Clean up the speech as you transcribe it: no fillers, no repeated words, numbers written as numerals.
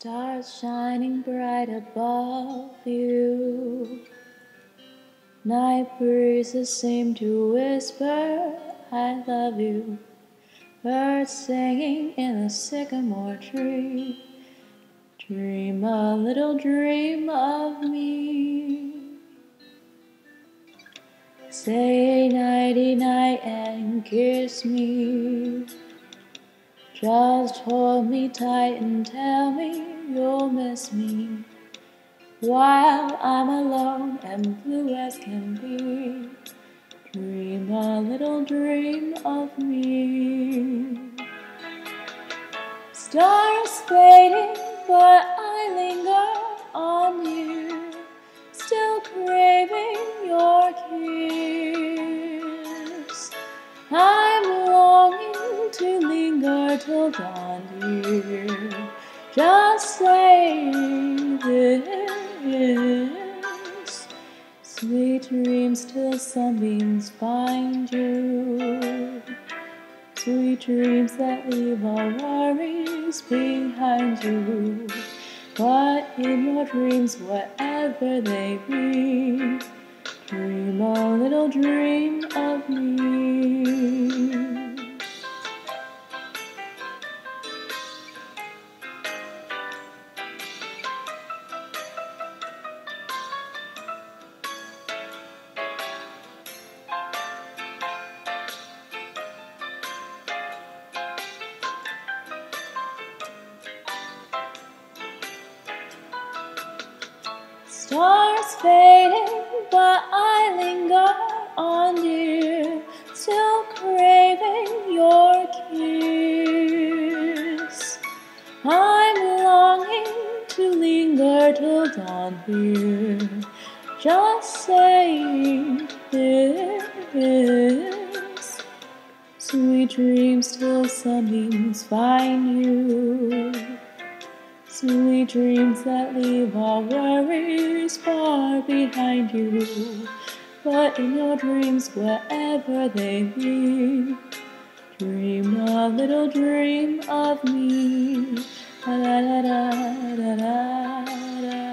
Stars shining bright above you. Night breezes seem to whisper, I love you. Birds singing in a sycamore tree. Dream a little dream of me. Say nighty-night and kiss me. Just hold me tight and tell me you'll miss me while I'm alone and blue as can be. Dream a little dream of me. Stars fading, but I linger on you, still craving your kiss. I'm longing to linger till dawn, dear, just saying this. Sweet dreams till sunbeams find you. Sweet dreams that leave all worries behind you. But in your dreams, whatever they be, dream a little dream of me. Stars fading, but I linger on, dear, still craving your kiss. I'm longing to linger till dawn, dear, just saying this. Sweet dreams till sunbeams find you. Sweet dreams that leave all worries far behind you. But in your dreams, wherever they be, dream a little dream of me. Da da da da da da.